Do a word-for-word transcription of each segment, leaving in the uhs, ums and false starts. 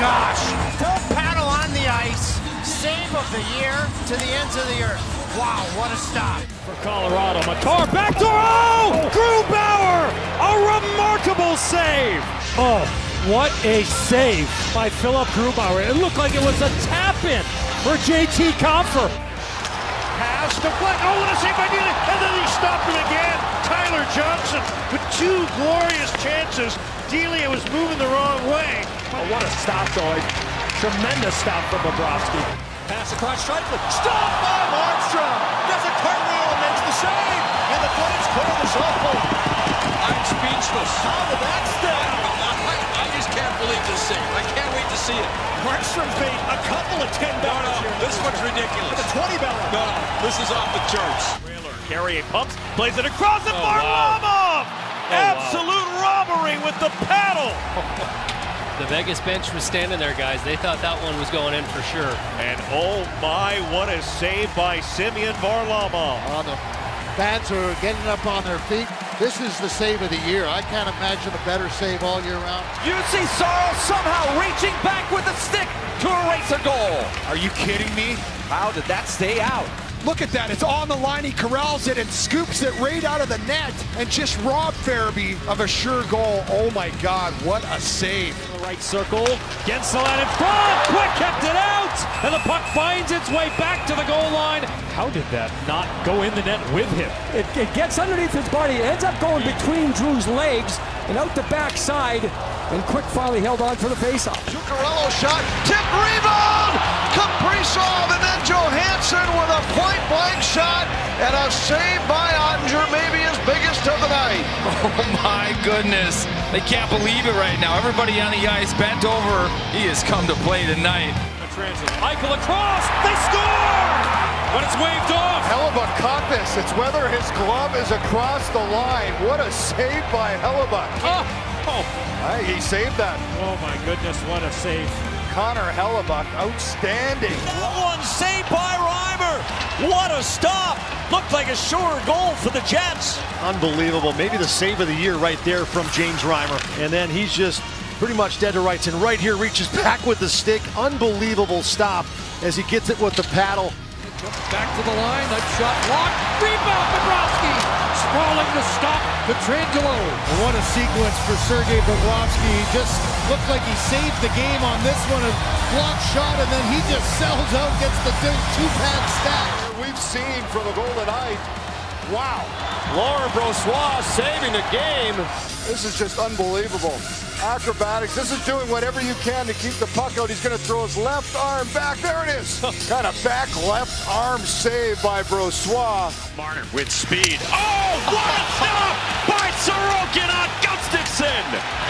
gosh. Full paddle on the ice. Save of the year to the ends of the earth. Wow, what a stop. For Colorado, Makar backdoor. Oh! Grubauer! A remarkable save. Oh, what a save by Philip Grubauer. It looked like it was a tap-in for J T Compher. Pass to Fleck. Oh, what a save by Neely. And then he stopped him again. Tyler Johnson with two glorious chances. Delia was moving the wrong way. Oh, what a stop, though. Tremendous stop from Bobrovsky. Pass across Scheifele. Stop by Markstrom. Does a cartwheel and makes the save. And the Flames clear the shuffle. I'm speechless. How did that step? I, I just can't believe this save. I can't wait to see it. Markstrom made a couple of ten dollars no, no, here. This one's ridiculous. The twenty ballot. No, no, this is off the charts. Carrier pumps, plays it across the oh, Varlamov! Wow. Oh, Absolute wow. robbery with the paddle! The Vegas bench was standing there, guys. They thought that one was going in for sure. And oh my, what a save by Semyon Varlamov. Oh, the fans are getting up on their feet. This is the save of the year. I can't imagine a better save all year round. You see Saros somehow reaching back with the stick to erase a goal. Are you kidding me? How did that stay out? Look at that, it's on the line, he corrals it and scoops it right out of the net and just robbed Farabee of a sure goal. Oh my God, what a save. The right circle, Gensel in front, Quick kept it out, and the puck finds its way back to the goal line. How did that not go in the net with him? It, it gets underneath his body, it ends up going between Drew's legs and out the backside, and Quick finally held on for the faceoff. Zuccarello shot, tip rebound, Kaprizov, and then Johansson with a point-blank shot, and a save by Ottinger, maybe his biggest of the night. Oh my goodness, they can't believe it right now. Everybody on the ice bent over. He has come to play tonight. Eichel across, they score! But it's waved off. Hellebuck caught this. It's whether his glove is across the line. What a save by Hellebuck. Oh, oh. Hey, he saved that. Oh my goodness, what a save. Connor Hellebuck, outstanding. That one saved by Reimer. What a stop. Looked like a sure goal for the Jets. Unbelievable. Maybe the save of the year right there from James Reimer. And then he's just pretty much dead to rights. And right here reaches back with the stick. Unbelievable stop as he gets it with the paddle. Back to the line, that shot blocked, rebound Bobrovsky, sprawling the stop to Trangelo. What a sequence for Sergei Bobrovsky. He just looked like he saved the game on this one, a block shot, and then he just sells out, gets the two-pack stack. We've seen from the Golden Knight. Wow. Laurent Brossoit saving the game. This is just unbelievable. Acrobatics. This is doing whatever you can to keep the puck out. He's going to throw his left arm back. There it is. Kind of back left arm save by Brossoit. Marner with speed. Oh, what a stop by Sorokin on Gustafsson.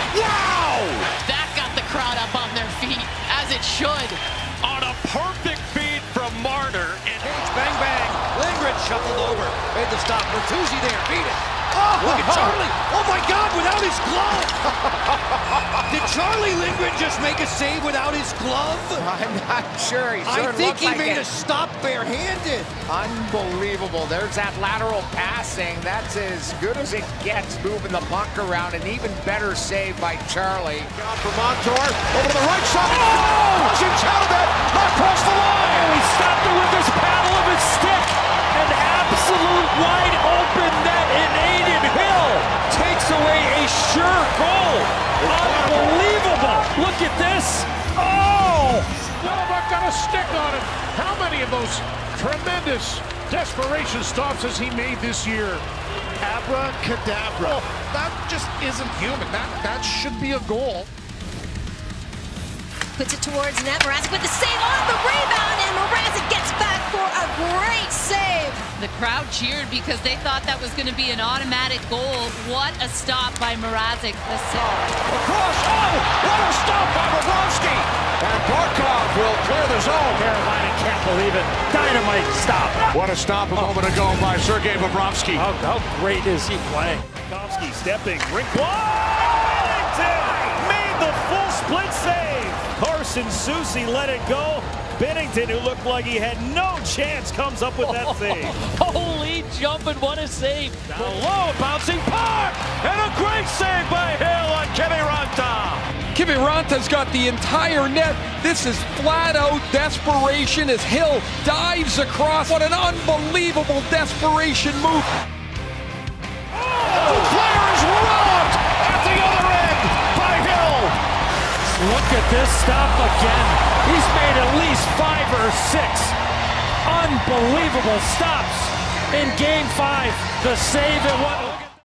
Wow! That got the crowd up on their feet, as it should. On a perfect feed from Marner. And Bang, bang. Lindgren shuffled over. Made the stop. Bertuzzi there. Beat it. Oh, look at Charlie. Oh, my God, without his glove. Did Charlie Lindgren just make a save without his glove? I'm not sure. He I sure think he like made it. a stop barehanded. Unbelievable. There's that lateral passing. That's as good as it gets, moving the puck around. An even better save by Charlie. Down for Montour. Over to the right side. Oh! Washington across the line. he stopped it with his paddle of his stick. An absolute wide open net in Aiden Hill takes away a sure goal. Unbelievable. Look at this. Oh! Hellebuck got a stick on him. How many of those tremendous desperation stops has he made this year? Abracadabra. Oh, that just isn't human. That, that should be a goal. Puts it towards net. Mrazek with the save on the rebound, and Mrazek gets back for a great save. The crowd cheered because they thought that was going to be an automatic goal. What a stop by Mrazek. The Across. Oh, what a stop by Bobrovsky. And Barkov will clear the zone. Carolina can't believe it. Dynamite stop. What a stop a moment ago by Sergei Bobrovsky. How, how great is he playing? Bobrovsky stepping. Rink Washington made the full split save. Carson Soucy let it go. Bennington, who looked like he had no chance, comes up with that save. Holy jumping, what a save. Down low, bouncing puck, and a great save by Hill on Kemi Ranta. Kiviranta's got the entire net. This is flat-out desperation as Hill dives across. What an unbelievable desperation move. Oh, the player is robbed at the other end by Hill. Look at this stop again. He's made at least five or six unbelievable stops in game five. The save at one.